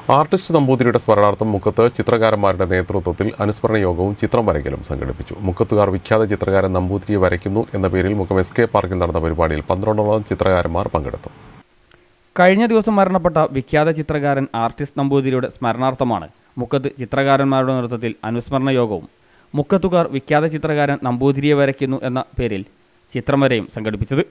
Artist നമ്പൂതിരിയുടെ സ്മരണാർത്ഥം മുക്കത്ത് ചിത്രകാരന്മാരുടെ നേതൃത്വത്തിൽ അനുസ്മരണ യോഗവും ചിത്രം വരയ്ക്കലും സംഘടിപ്പിച്ചു. മുക്കത്തുകാർ വിഖ്യാത ചിത്രകാരൻ നമ്പൂതിരിയെ വരയ്ക്കുന്നു എന്ന പേരിൽ മുക്കം SK പാർക്കിൽ നടന്ന പരിപാടിയിൽ 12ഓളം ചിത്രകാരന്മാർ പങ്കെടുത്തു. കഴിഞ്ഞ ദിവസം മരണപ്പെട്ട വിഖ്യാത ചിത്രകാരൻ ആർട്ടിസ്റ്റ് നമ്പൂതിരിയുടെ സ്മരണാർത്ഥമാണ് മുക്കത്ത് ചിത്രകാരന്മാരുടെ നേതൃത്വത്തിൽ അനുസ്മരണ യോഗവും മുക്കത്തുകാർ വിഖ്യാത ചിത്രകാരൻ നമ്പൂതിരിയെ വരയ്ക്കുന്നു എന്ന പേരിൽ ചിത്രം വരയും സംഘടിപ്പിച്ചത്.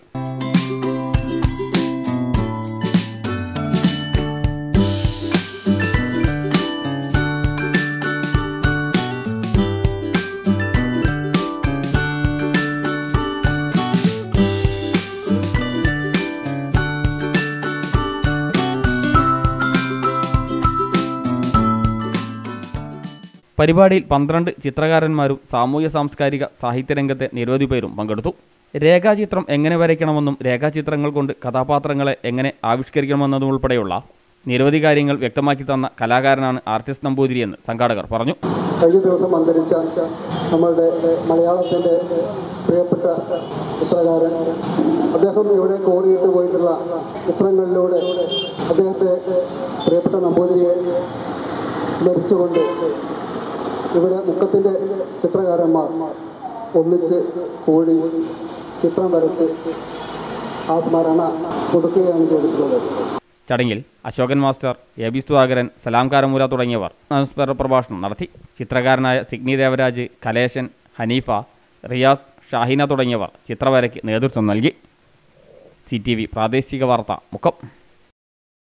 പരിപാടിയിൽ 12 ചിത്രകാരന്മാരും സാമൂഹ്യ സാംസ്കാരിക സാഹിത്യരംഗത്തെ നിരവധി പേരും പങ്കെടുത്തു. രേഖാചിത്രം എങ്ങനെ വരയ്ക്കണമെന്നും രേഖാചിത്രങ്ങൾ കൊണ്ട് കഥാപാത്രങ്ങളെ എങ്ങനെ ആവിഷ്കരിക്കണമെന്നതും ഉൾപ്പെടെയുള്ള നിരവധി കാര്യങ്ങൾ വ്യക്തമാക്കി തന്ന കലാകാരനാണ് ആർട്ടിസ്റ്റ് നമ്പൂതിരി എന്ന് സംഘാടകർ പറഞ്ഞു. കഴിഞ്ഞ ദിവസം അന്തരിച്ച നമ്മളുടെ മലയാളത്തിൻ്റെ പ്രിയപ്പെട്ട ചിത്രകാരൻ, അദ്ദേഹം ഇവിടെ കോറിയിട്ട് പോയിട്ടുള്ള ചിത്രങ്ങളിലൂടെ അദ്ദേഹത്തെ പ്രിയപ്പെട്ട നമ്പൂതിരിയെ സ്മരിച്ചുകൊണ്ട് ഇവിടെ മുക്കത്തിൻ്റെ ചിത്രകാരന്മാർ ഒന്നിച്ച് കൂടി ചിത്രം വരച്ച് ആ സ്മരണ പുതുക്കുകയാണ് ചെയ്തിട്ടുള്ളത്. ചടങ്ങിൽ അശോകൻ മാസ്റ്റർ, AB സുധാകരൻ, സലാം കാരമൂല തുടങ്ങിയവർ അനുസ്മരണ പ്രഭാഷണം നടത്തി. ചിത്രകാരനായ സിഗ്നി ദേവരാജ്, കലേശൻ, ഹനീഫ, റിയാസ്, ഷാഹിന തുടങ്ങിയവർ ചിത്രവരയ്ക്ക് നേതൃത്വം നൽകി. CTV പ്രാദേശിക വാർത്ത മുക്കം.